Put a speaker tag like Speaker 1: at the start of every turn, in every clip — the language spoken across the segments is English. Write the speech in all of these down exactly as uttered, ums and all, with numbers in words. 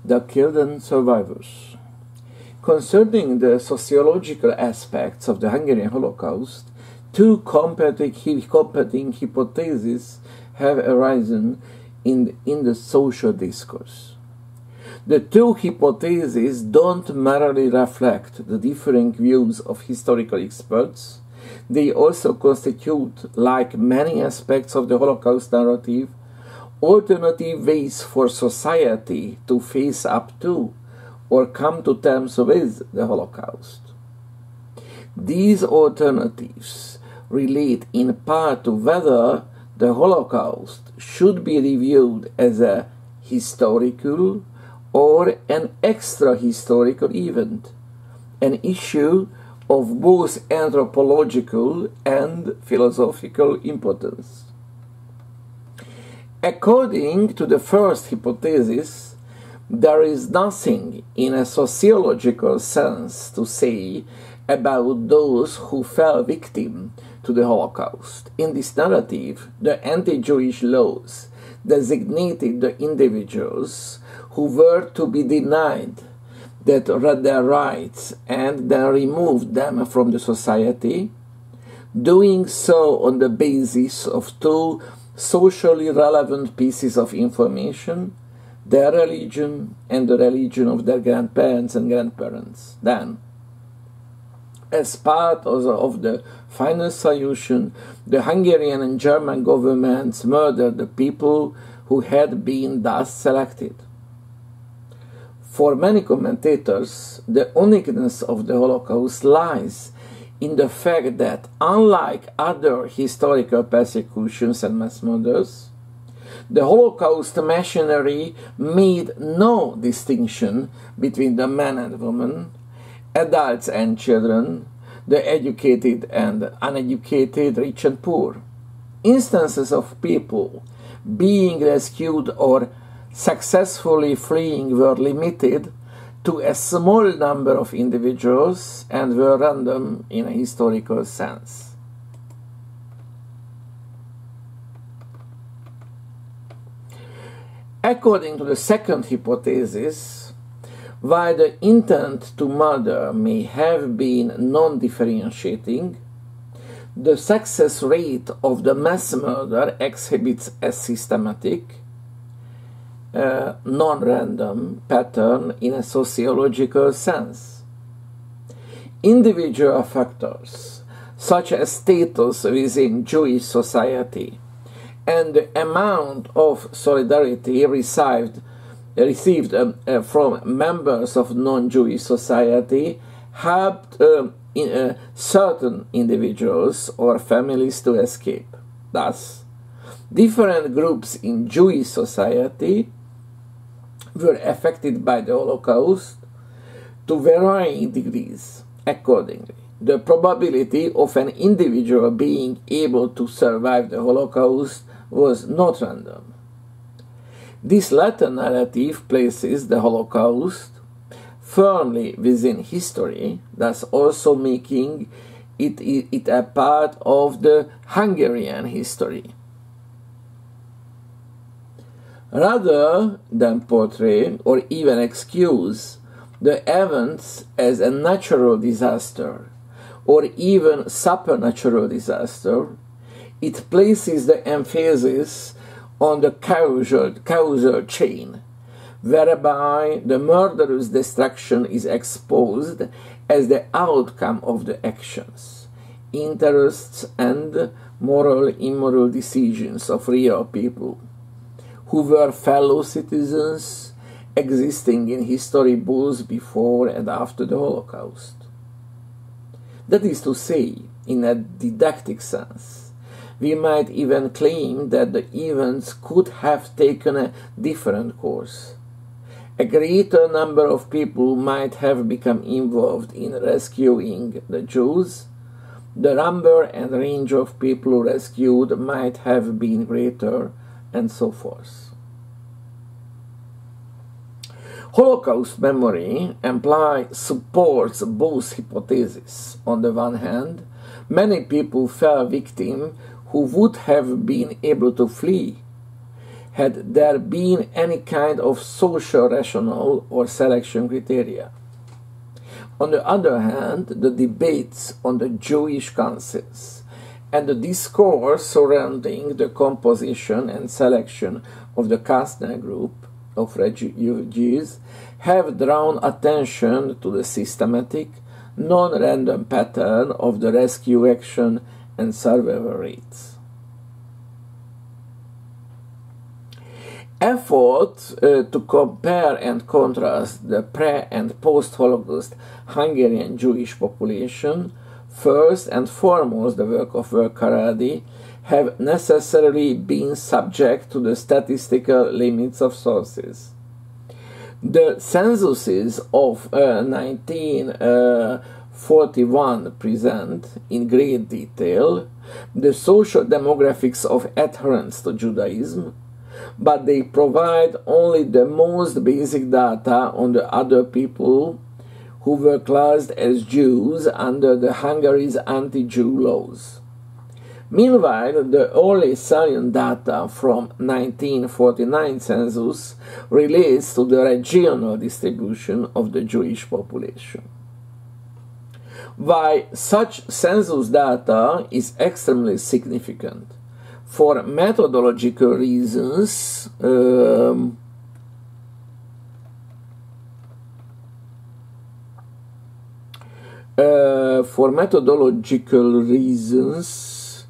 Speaker 1: the killed and survivors. Concerning the sociological aspects of the Hungarian Holocaust, two competing, competing hypotheses have arisen in, in the social discourse. The two hypotheses don't merely reflect the differing views of historical experts. They also constitute, like many aspects of the Holocaust narrative, alternative ways for society to face up to or come to terms with the Holocaust. These alternatives relate in part to whether the Holocaust should be reviewed as a historical or an extra-historical event, an issue of both anthropological and philosophical importance. According to the first hypothesis, there is nothing in a sociological sense to say about those who fell victim to the Holocaust. In this narrative, the anti-Jewish laws designated the individuals who were to be denied that their rights and then removed them from the society, doing so on the basis of two socially relevant pieces of information: their religion and the religion of their grandparents and grandparents. Then, as part of the, of the final solution, the Hungarian and German governments murdered the people who had been thus selected. For many commentators, the uniqueness of the Holocaust lies in the fact that, unlike other historical persecutions and mass murders, the Holocaust machinery made no distinction between the men and women, adults and children, the educated and uneducated, rich and poor. Instances of people being rescued or successfully fleeing were limited to a small number of individuals and were random in a historical sense. According to the second hypothesis, while the intent to murder may have been non-differentiating, the success rate of the mass murder exhibits a systematic, Uh, non-random pattern in a sociological sense. Individual factors, such as status within Jewish society and the amount of solidarity received, received um, uh, from members of non-Jewish society, helped uh, in, uh, certain individuals or families to escape. Thus, different groups in Jewish society were affected by the Holocaust to varying degrees. Accordingly, the probability of an individual being able to survive the Holocaust was not random. This latter narrative places the Holocaust firmly within history, thus also making it, it, it a part of the Hungarian history. Rather than portray or even excuse the events as a natural disaster or even supernatural disaster, it places the emphasis on the causal, causal chain, whereby the murderous destruction is exposed as the outcome of the actions, interests, and moral immoral decisions of real people, who were fellow citizens existing in history both before and after the Holocaust. That is to say, in a didactic sense, we might even claim that the events could have taken a different course. A greater number of people might have become involved in rescuing the Jews. The number and range of people rescued might have been greater, and so forth. Holocaust memory imply supports both hypotheses. On the one hand, many people fell victim who would have been able to flee, had there been any kind of social rationale or selection criteria. On the other hand, the debates on the Jewish councils and the discourse surrounding the composition and selection of the Kastner group of refugees have drawn attention to the systematic, non-random pattern of the rescue action and survival rates. Effort uh, to compare and contrast the pre- and post-Holocaust Hungarian Jewish population, first and foremost the work of Work Haradi, have necessarily been subject to the statistical limits of sources. The censuses of uh, nineteen forty-one present, in great detail, the social demographics of adherents to Judaism, but they provide only the most basic data on the other people who were classed as Jews under the Hungary's anti-Jew laws. Meanwhile, the early salient data from nineteen forty-nine census relates to the regional distribution of the Jewish population. Why such census data is extremely significant, for methodological reasons, um, uh, for methodological reasons,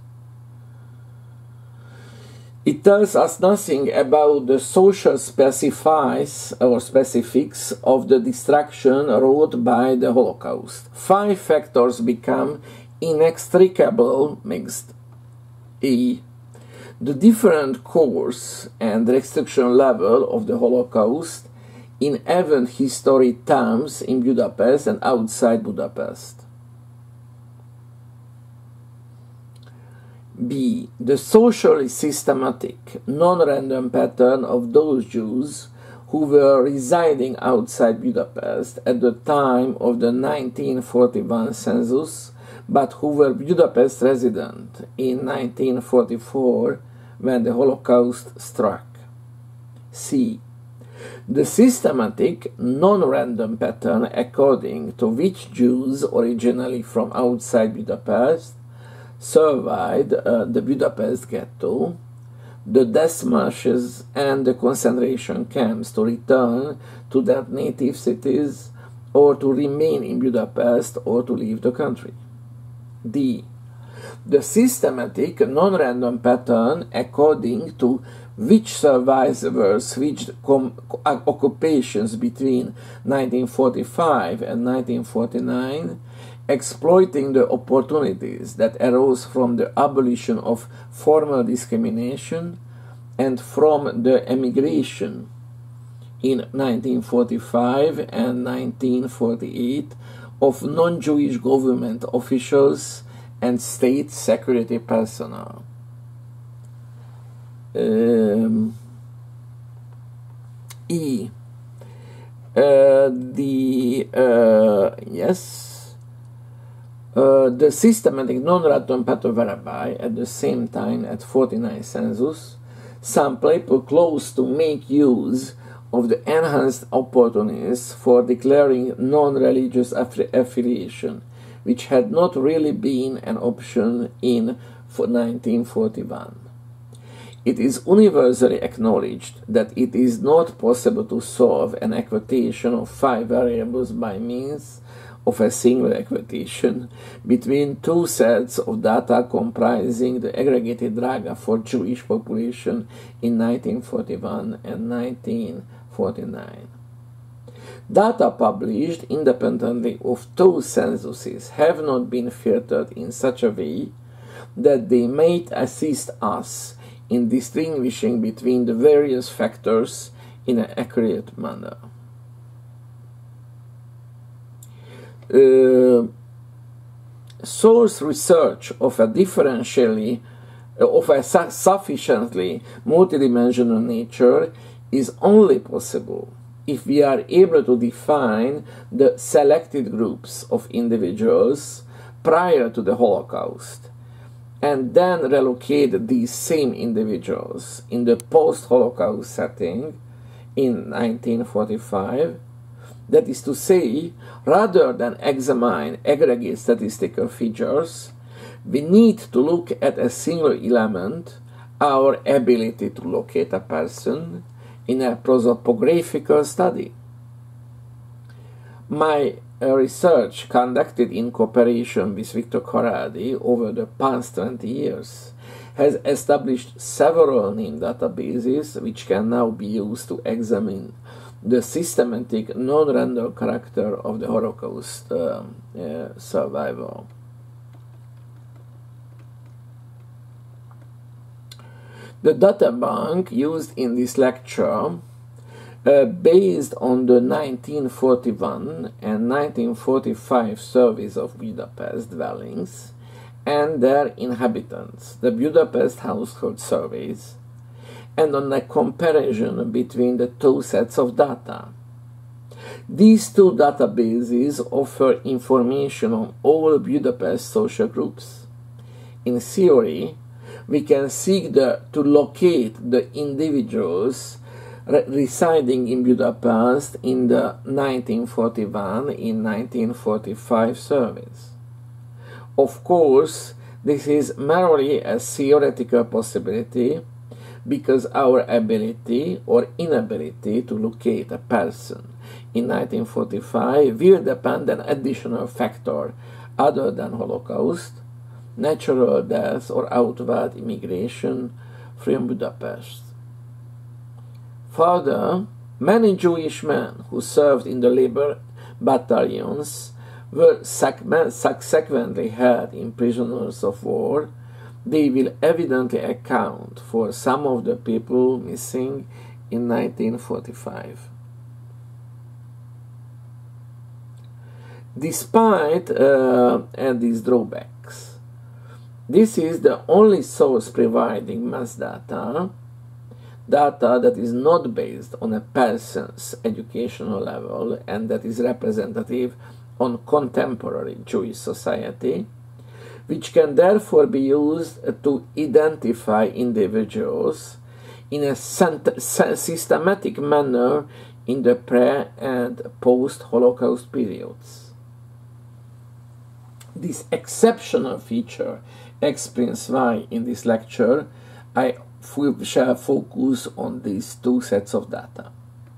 Speaker 1: it tells us nothing about the social specifies or specifics of the destruction wrought by the Holocaust. Five factors become inextricable mixed. E. The different course and restriction level of the Holocaust in event history terms in Budapest and outside Budapest. B. The socially systematic, non-random pattern of those Jews who were residing outside Budapest at the time of the nineteen forty-one census, but who were Budapest resident in nineteen forty-four when the Holocaust struck. C. The systematic, non-random pattern according to which Jews originally from outside Budapest survived uh, the Budapest ghetto, the death marshes and the concentration camps to return to their native cities or to remain in Budapest or to leave the country. D. The systematic, non-random pattern according to which survivors switched occupations between nineteen forty-five and nineteen forty-nine, exploiting the opportunities that arose from the abolition of formal discrimination and from the emigration in nineteen forty-five and nineteen forty-eight of non-Jewish government officials and state security personnel. Um, e. Uh, the uh, yes, uh, the systematic non-random pattern whereby at the same time at forty-nine census, some people close to make use of the enhanced opportunities for declaring non-religious affi affiliation, which had not really been an option in nineteen forty-one. It is universally acknowledged that it is not possible to solve an equation of five variables by means of a single equation between two sets of data comprising the aggregated data for Jewish population in nineteen forty-one and nineteen forty-nine. Data published independently of those censuses have not been filtered in such a way that they might assist us in distinguishing between the various factors in an accurate manner. Uh, source research of a differentially, of a su sufficiently multidimensional nature is only possible if we are able to define the selected groups of individuals prior to the Holocaust and then relocate these same individuals in the post-Holocaust setting in nineteen forty-five, that is to say, rather than examine aggregate statistical features, we need to look at a single element, our ability to locate a person, in a prosopographical study. My uh, research conducted in cooperation with Victor Corradi over the past twenty years has established several name databases which can now be used to examine the systematic non-random character of the Holocaust uh, uh, survival. The data bank used in this lecture, uh, based on the nineteen forty-one and nineteen forty-five surveys of Budapest dwellings and their inhabitants, the Budapest household surveys, and on a comparison between the two sets of data. These two databases offer information on all Budapest social groups. In theory, we can seek the, to locate the individuals re residing in Budapest in the nineteen forty-one in nineteen forty-five surveys. Of course, this is merely a theoretical possibility, because our ability or inability to locate a person in nineteen forty-five will depend on an additional factor other than Holocaust, natural death or outward immigration from Budapest. Further, many Jewish men who served in the labor battalions were subsequently held in prisoners of war. They will evidently account for some of the people missing in nineteen forty-five. Despite uh, these drawbacks, this is the only source providing mass data, data that is not based on a person's educational level and that is representative on contemporary Jewish society, which can therefore be used to identify individuals in a systematic manner in the pre- and post-Holocaust periods. This exceptional feature explains why, in this lecture, I shall focus on these two sets of data.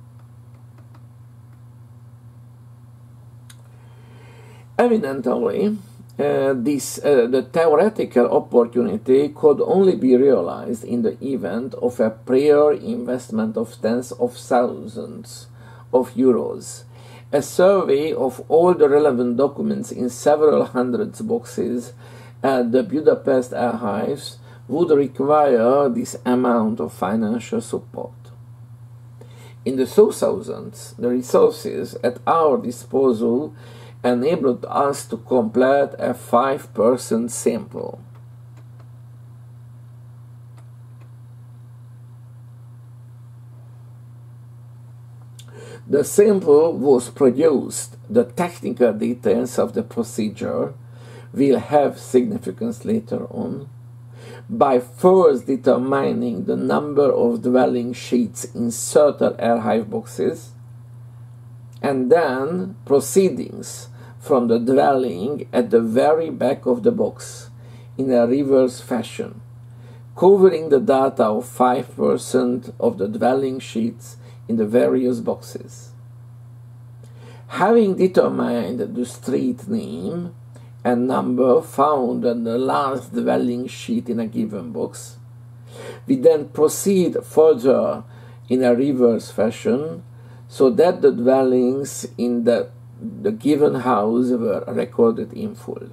Speaker 1: Evidently, Uh, this, uh, the theoretical opportunity could only be realized in the event of a prior investment of tens of thousands of euros. A survey of all the relevant documents in several hundreds boxes at the Budapest archives would require this amount of financial support. In the two thousands, the resources at our disposal enabled us to complete a five percent sample. The sample was produced. The technical details of the procedure will have significance later on, by first determining the number of dwelling sheets inserted archive boxes, and then proceedings from the dwelling at the very back of the box in a reverse fashion, covering the data of five percent of the dwelling sheets in the various boxes. Having determined the street name and number found on the last dwelling sheet in a given box, we then proceed further in a reverse fashion, so that the dwellings in the, the given house were recorded in full.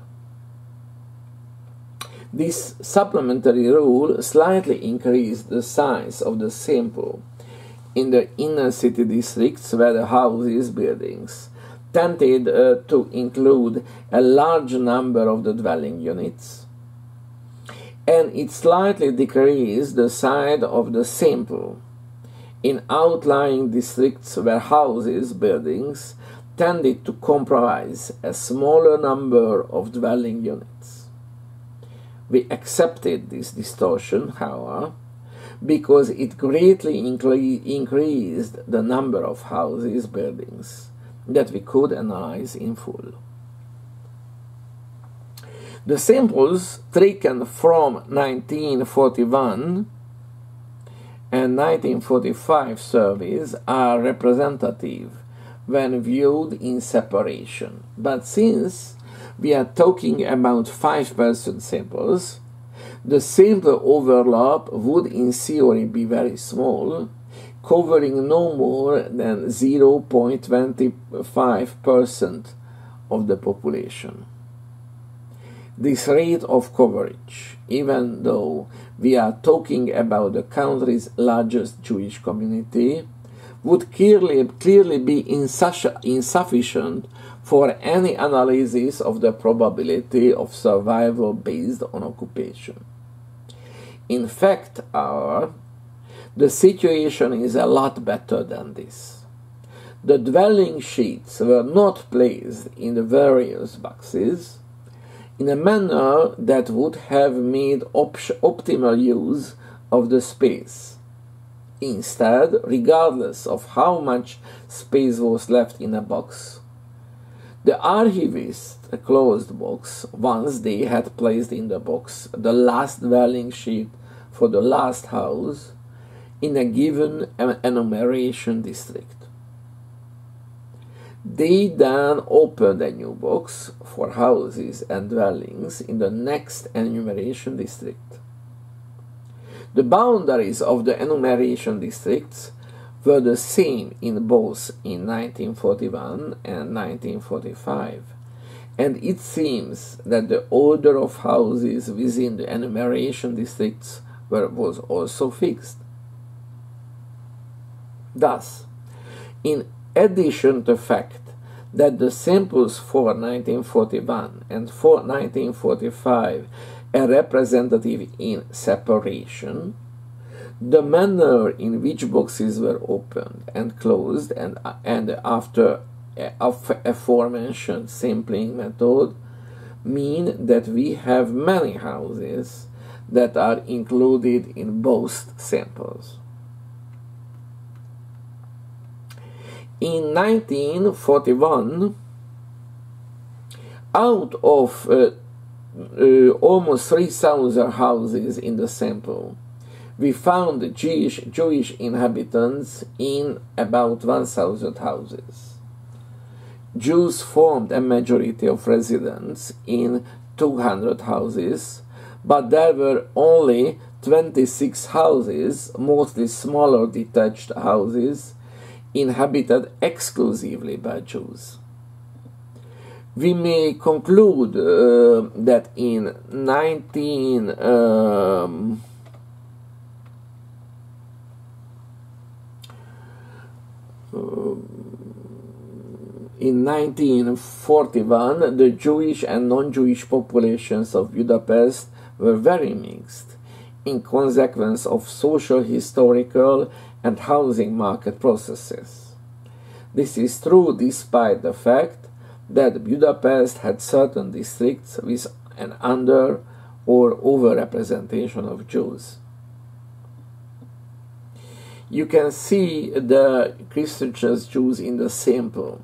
Speaker 1: This supplementary rule slightly increased the size of the sample in the inner city districts where the houses, buildings, tended uh, to include a large number of the dwelling units, and it slightly decreased the size of the sample in outlying districts where houses, buildings, tended to comprise a smaller number of dwelling units. We accepted this distortion, however, because it greatly incre increased the number of houses, buildings that we could analyze in full. The samples taken from nineteen forty-one and nineteen forty-five surveys are representative when viewed in separation. But since we are talking about five percent samples, the sample overlap would in theory be very small, covering no more than zero point two five percent of the population. This rate of coverage, even though we are talking about the country's largest Jewish community, would clearly, clearly be insufficient for any analysis of the probability of survival based on occupation. In fact, our, the situation is a lot better than this. The dwelling sheets were not placed in the various boxes in a manner that would have made op optimal use of the space. Instead, regardless of how much space was left in a box, the archivist closed the box once they had placed in the box the last dwelling sheet for the last house in a given enumeration district. They then opened a new box for houses and dwellings in the next enumeration district. The boundaries of the enumeration districts were the same in both in nineteen forty-one and nineteen forty-five, and it seems that the order of houses within the enumeration districts were, was also fixed. Thus, in addition to the fact that the samples for nineteen forty-one and for nineteen forty-five are representative in separation, the manner in which boxes were opened and closed and, and after aforementioned sampling method mean that we have many houses that are included in both samples. In nineteen forty-one, out of uh, uh, almost three thousand houses in the sample, we found Jewish, Jewish inhabitants in about one thousand houses. Jews formed a majority of residents in two hundred houses, but there were only twenty-six houses, mostly smaller detached houses, inhabited exclusively by Jews. We may conclude uh, that in nineteen um, uh, in nineteen forty-one, the Jewish and non-Jewish populations of Budapest were very mixed, in consequence of social, historical, and housing market processes. This is true despite the fact that Budapest had certain districts with an under or over-representation of Jews. You can see the Christian Jews in the sample.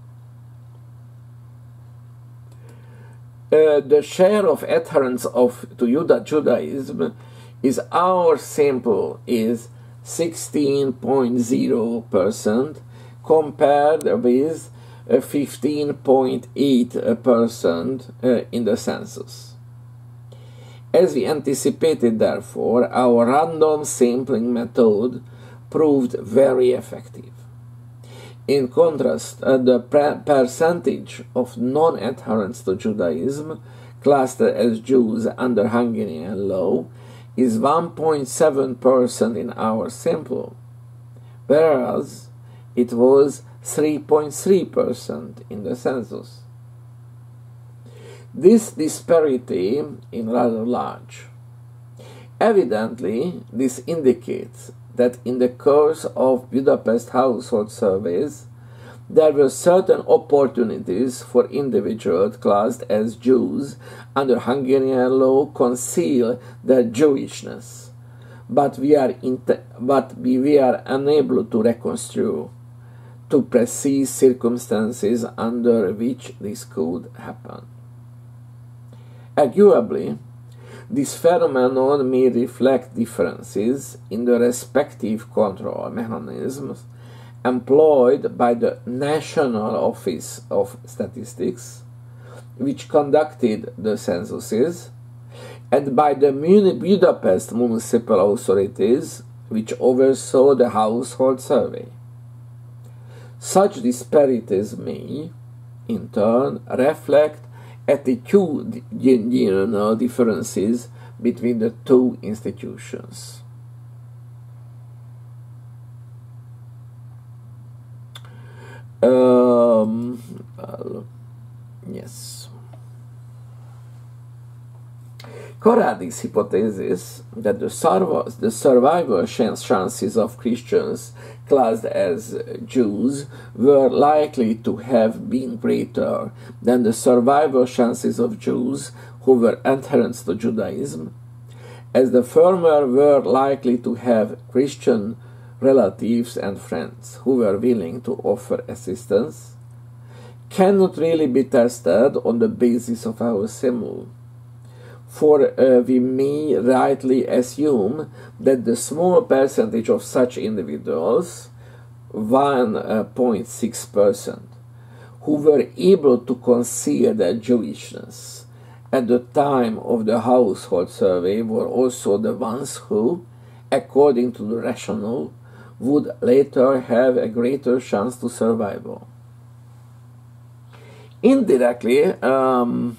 Speaker 1: Uh, the share of adherents of to Juda, Judaism is our sample is sixteen point zero percent compared with fifteen point eight percent in the census. As we anticipated, therefore, our random sampling method proved very effective. In contrast, uh, the percentage of non-adherents to Judaism, classed as Jews under Hungarian law, is one point seven percent in our sample, whereas it was three point three percent in the census. This disparity is rather large. Evidently, this indicates that in the course of Budapest household surveys, there were certain opportunities for individuals classed as Jews under Hungarian law conceal their Jewishness, but we are but we are unable to reconstruct to precise circumstances under which this could happen. Arguably, this phenomenon may reflect differences in the respective control mechanisms employed by the National Office of Statistics, which conducted the censuses, and by the Budapest municipal authorities, which oversaw the household survey. Such disparities may, in turn, reflect attitudinal differences between the two institutions. Um, well, yes. Corradi's hypothesis that the, survival, the survival chances of Christians classed as Jews were likely to have been greater than the survival chances of Jews who were adherents to Judaism, as the former were likely to have Christian relatives and friends who were willing to offer assistance, cannot really be tested on the basis of our simul. For uh, we may rightly assume that the small percentage of such individuals, one point six percent, who were able to conceal their Jewishness at the time of the household survey were also the ones who, according to the rationale, would later have a greater chance to survival. Indirectly, um,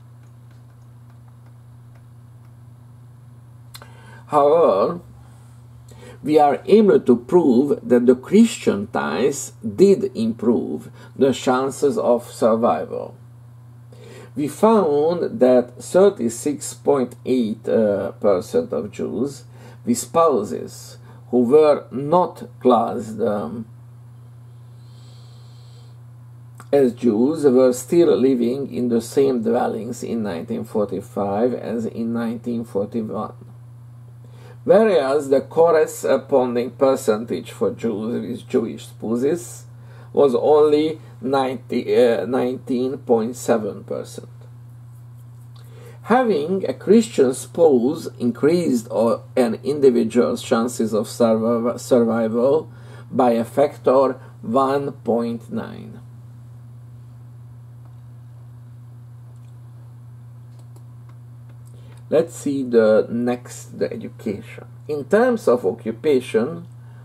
Speaker 1: however, we are able to prove that the Christian ties did improve the chances of survival. We found that thirty-six point eight percent uh, of Jews with spouses who were not classed um, as Jews were still living in the same dwellings in nineteen forty-five as in nineteen forty-one. Whereas the corresponding percentage for Jews with Jewish spouses was only nineteen point seven percent. Having a Christian spouse increased an individual's chances of survival by a factor one point nine. Let's see the next, the education. In terms of occupation,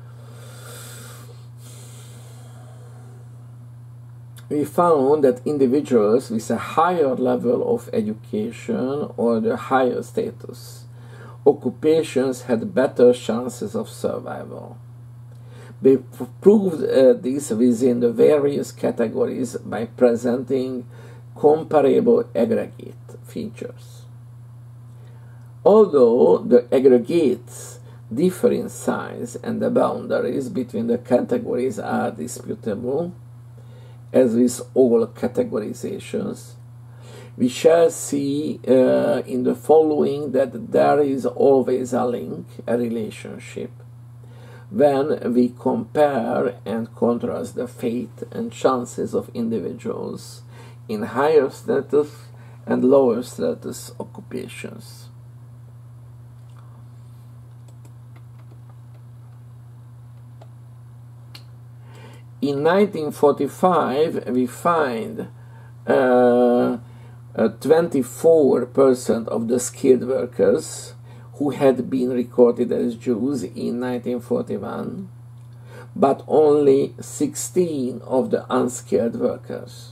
Speaker 1: we found that individuals with a higher level of education or the higher status, occupations had better chances of survival. We proved uh, this within the various categories by presenting comparable aggregate features. Although the aggregates differ in size and the boundaries between the categories are disputable, as with all categorizations, we shall see uh, in the following that there is always a link, a relationship, when we compare and contrast the fate and chances of individuals in higher status and lower status occupations. In nineteen forty-five, we find uh, uh, twenty-four percent of the skilled workers who had been recorded as Jews in nineteen forty-one, but only sixteen of the unskilled workers.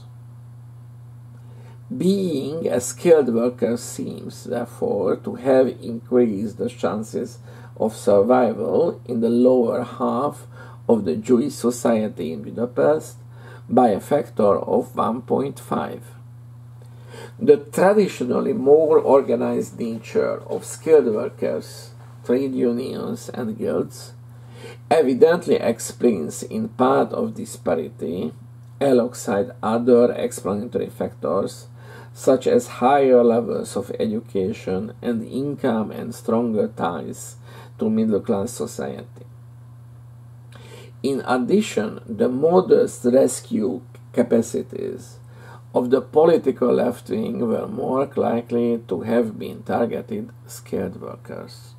Speaker 1: Being a skilled worker seems, therefore, to have increased the chances of survival in the lower half of the Jewish society in Budapest by a factor of one point five. The traditionally more organized nature of skilled workers, trade unions, and guilds evidently explains in part of disparity alongside other explanatory factors, such as higher levels of education and income and stronger ties to middle-class society. In addition, the modest rescue capacities of the political left wing were more likely to have been targeted skilled workers.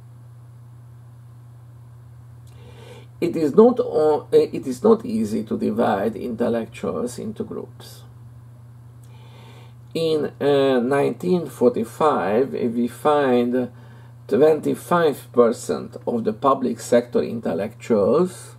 Speaker 1: It is not, it is not easy to divide intellectuals into groups. In uh, nineteen forty-five, we find twenty-five percent of the public sector intellectuals,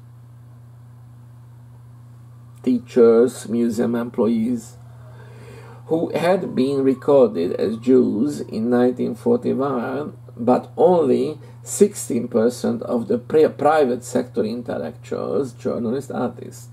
Speaker 1: teachers, museum employees, who had been recorded as Jews in nineteen forty-one, but only sixteen percent of the private sector intellectuals, journalists, artists.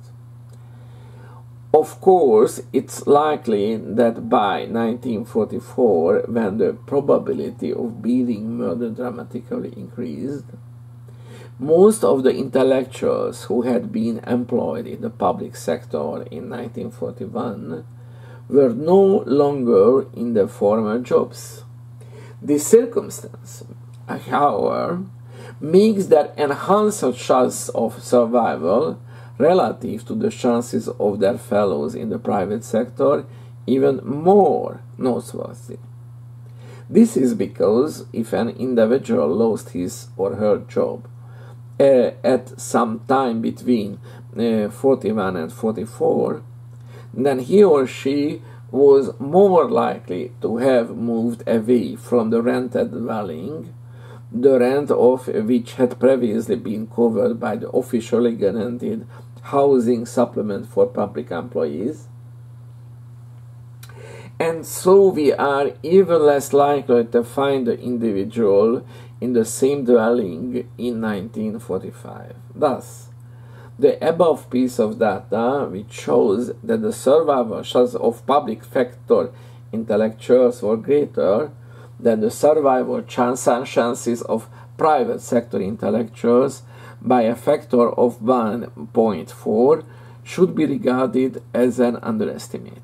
Speaker 1: Of course, it's likely that by nineteen forty-four, when the probability of being murdered dramatically increased, most of the intellectuals who had been employed in the public sector in nineteen forty-one were no longer in their former jobs. This circumstance, however, makes their enhanced chance of survival relative to the chances of their fellows in the private sector even more noteworthy. This is because if an individual lost his or her job uh, at some time between uh, forty-one and forty-four, then he or she was more likely to have moved away from the rented dwelling, the rent of which had previously been covered by the officially guaranteed housing supplement for public employees, and so we are even less likely to find the individual in the same dwelling in nineteen forty-five. Thus, the above piece of data, which shows that the survival chances of public sector intellectuals were greater than the survival chances of private sector intellectuals by a factor of one point four, should be regarded as an underestimate.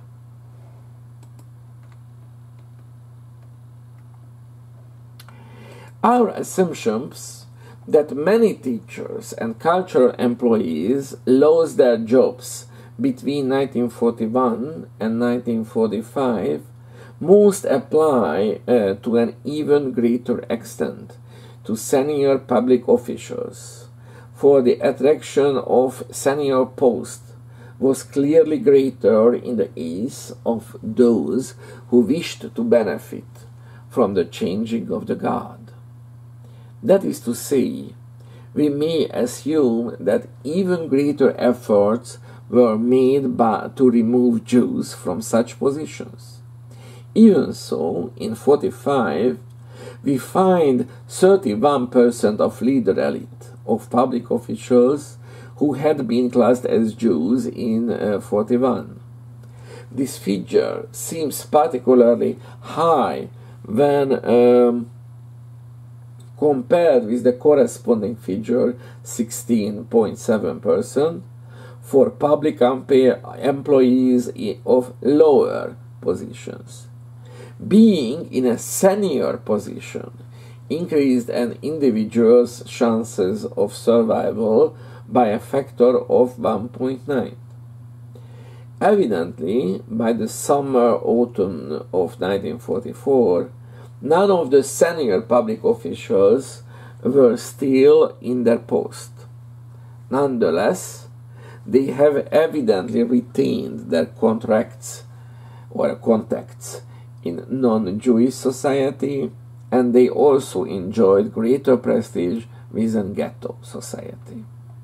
Speaker 1: Our assumptions that many teachers and cultural employees lost their jobs between nineteen forty-one and nineteen forty-five most apply uh, to an even greater extent to senior public officials, for the attraction of senior posts was clearly greater in the eyes of those who wished to benefit from the changing of the guard. That is to say, we may assume that even greater efforts were made by, to remove Jews from such positions. Even so, in forty-five, we find thirty-one percent of leader elite of public officials who had been classed as Jews in uh, forty-one. This figure seems particularly high when um, compared with the corresponding figure, sixteen point seven percent, for public employees of lower positions. Being in a senior position increased an individual's chances of survival by a factor of one point nine. Evidently, by the summer-autumn of nineteen forty-four, none of the senior public officials were still in their post. Nonetheless, they have evidently retained their contracts or contacts in non-Jewish society, and they also enjoyed greater prestige within ghetto society.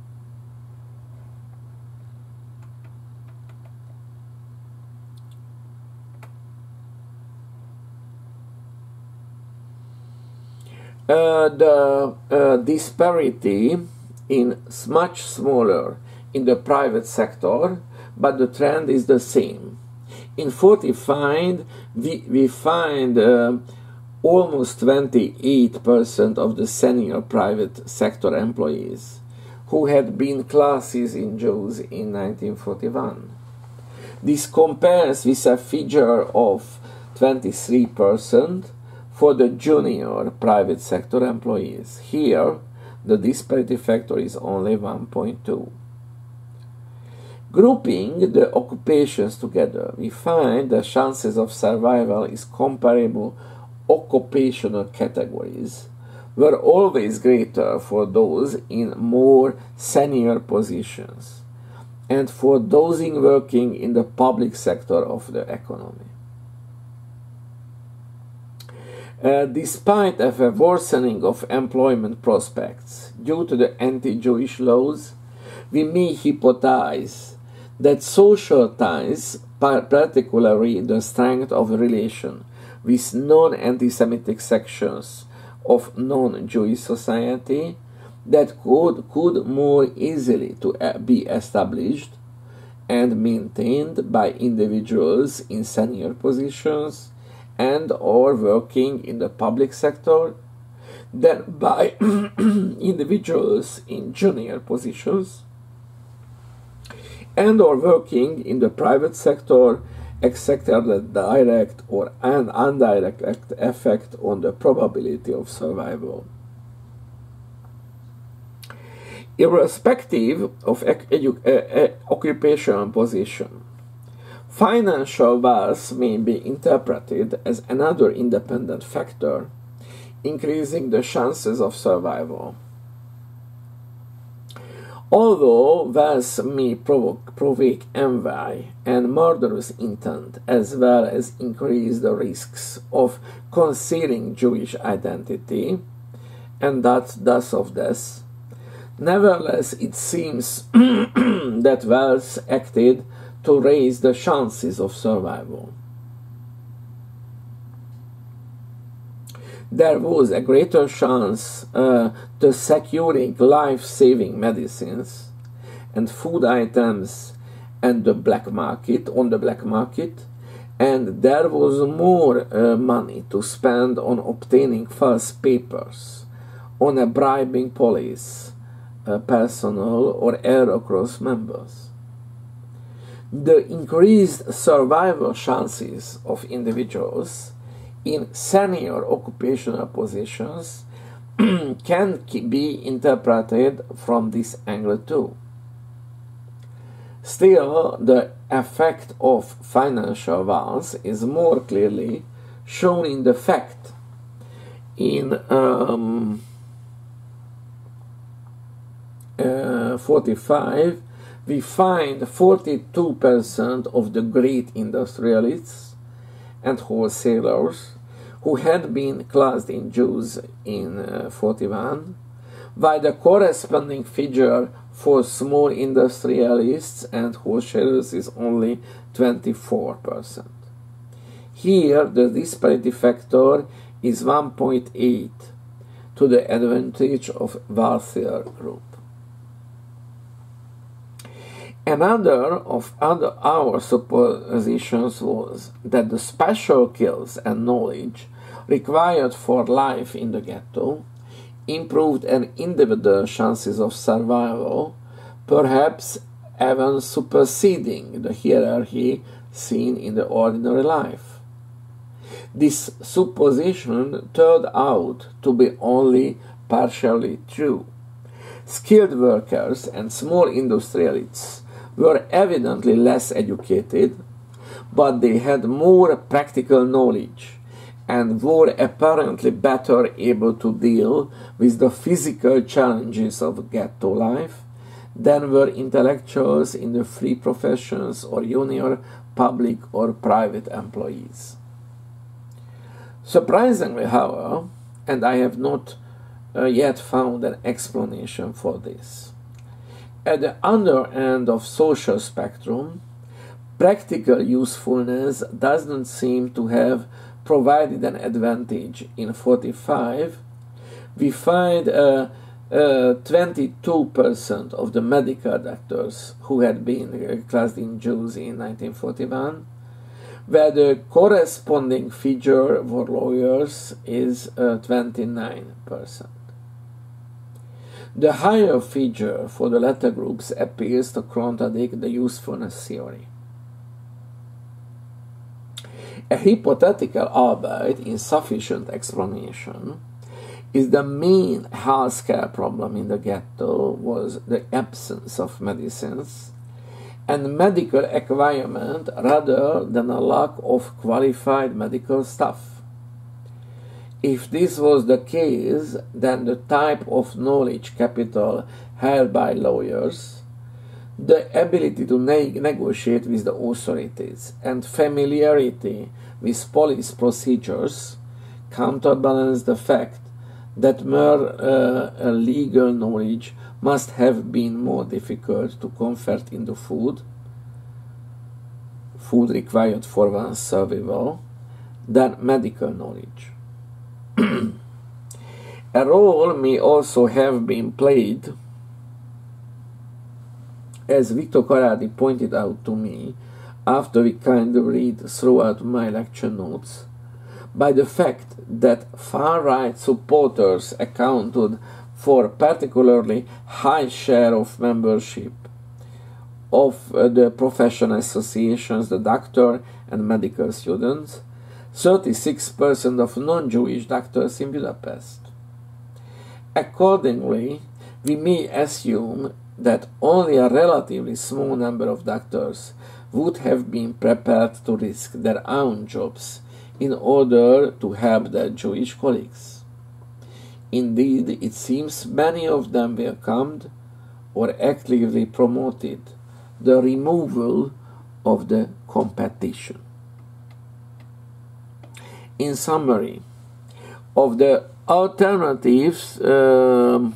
Speaker 1: Uh, the uh, disparity is much smaller in the private sector, but the trend is the same. In forty-five, we, we find uh, almost twenty-eight percent of the senior private sector employees who had been classes in Jews in nineteen forty-one. This compares with a figure of twenty-three percent for the junior private sector employees. Here, the disparity factor is only one point two. Grouping the occupations together, we find the chances of survival is comparable occupational categories were always greater for those in more senior positions and for those in working in the public sector of the economy. Uh, despite of a worsening of employment prospects due to the anti-Jewish laws, we may hypothesize that social ties, particularly the strength of the relation with non-anti-Semitic sections of non-Jewish society, that could, could more easily to be established and maintained by individuals in senior positions and or working in the public sector than by individuals in junior positions and or working in the private sector, except the direct or an indirect effect on the probability of survival. Irrespective of occupational position, financial wealth may be interpreted as another independent factor, increasing the chances of survival. Although wealth may provoke, provoke envy and murderous intent, as well as increase the risks of concealing Jewish identity, and that thus of death, nevertheless it seems that wealth acted to raise the chances of survival. There was a greater chance uh, to securing life-saving medicines and food items and the black market on the black market, and there was more uh, money to spend on obtaining false papers, on a bribing police uh, personnel or Air Cross members. The increased survival chances of individuals in senior occupational positions can be interpreted from this angle too. Still, the effect of financial wealth is more clearly shown in the fact in um, uh, forty-five we find forty-two percent of the great industrialists and wholesalers who had been classed in Jews in uh, forty-one, while the corresponding figure for small industrialists and wholesalers is only twenty-four percent. Here, the disparity factor is one point eight to the advantage of wealthier group. Another of other our suppositions was that the special skills and knowledge required for life in the ghetto improved an individual's chances of survival, perhaps even superseding the hierarchy seen in the ordinary life. This supposition turned out to be only partially true. Skilled workers and small industrialists were evidently less educated, but they had more practical knowledge and were apparently better able to deal with the physical challenges of ghetto life than were intellectuals in the free professions or junior public or private employees. Surprisingly, however, and I have not uh, yet found an explanation for this, at the other end of social spectrum, practical usefulness does not seem to have provided an advantage. In forty-five, we find uh, uh, twenty-two percent of the medical doctors who had been classed in Jews in nineteen forty-one, where the corresponding figure for lawyers is uh, twenty-nine percent. The higher figure for the latter groups appears to contradict the usefulness theory. A hypothetical, albeit insufficient, explanation is the main healthcare problem in the ghetto was the absence of medicines and medical equipment rather than a lack of qualified medical staff. If this was the case, then the type of knowledge capital held by lawyers, the ability to ne- negotiate with the authorities, and familiarity with police procedures counterbalance the fact that mere uh, legal knowledge must have been more difficult to convert into food, food required for one's survival, than medical knowledge. A role may also have been played, as Victor Caradi pointed out to me after we kind of read throughout my lecture notes, by the fact that far-right supporters accounted for a particularly high share of membership of uh, the professional associations, the doctor and medical students, thirty-six percent of non-Jewish doctors in Budapest. Accordingly, we may assume that only a relatively small number of doctors would have been prepared to risk their own jobs in order to help their Jewish colleagues. Indeed, it seems many of them welcomed or actively promoted the removal of the competition. In summary, of the alternatives um,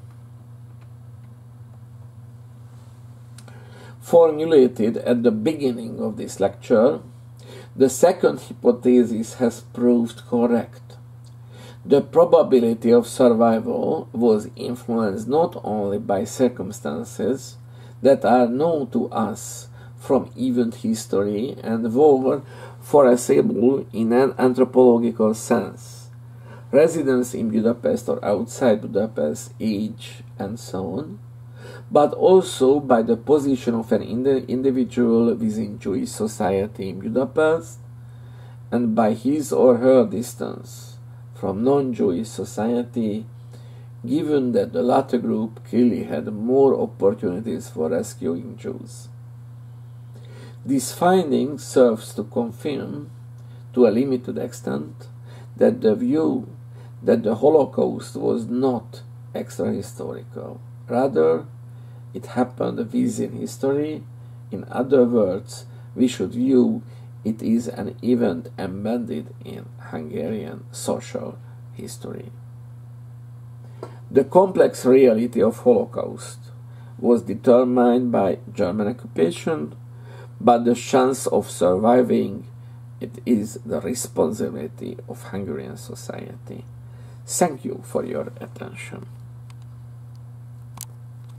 Speaker 1: formulated at the beginning of this lecture, the second hypothesis has proved correct. The probability of survival was influenced not only by circumstances that are known to us from event history and were foreseeable in an anthropological sense, residence in Budapest or outside Budapest, age, and so on, but also by the position of an indi- individual within Jewish society in Budapest and by his or her distance from non-Jewish society, given that the latter group clearly had more opportunities for rescuing Jews. This finding serves to confirm, to a limited extent, that the view that the Holocaust was not extra-historical. Rather, it happened within history. In other words, we should view it is an event embedded in Hungarian social history. The complex reality of Holocaust was determined by German occupation, but the chance of surviving it is the responsibility of Hungarian society. Thank you for your attention.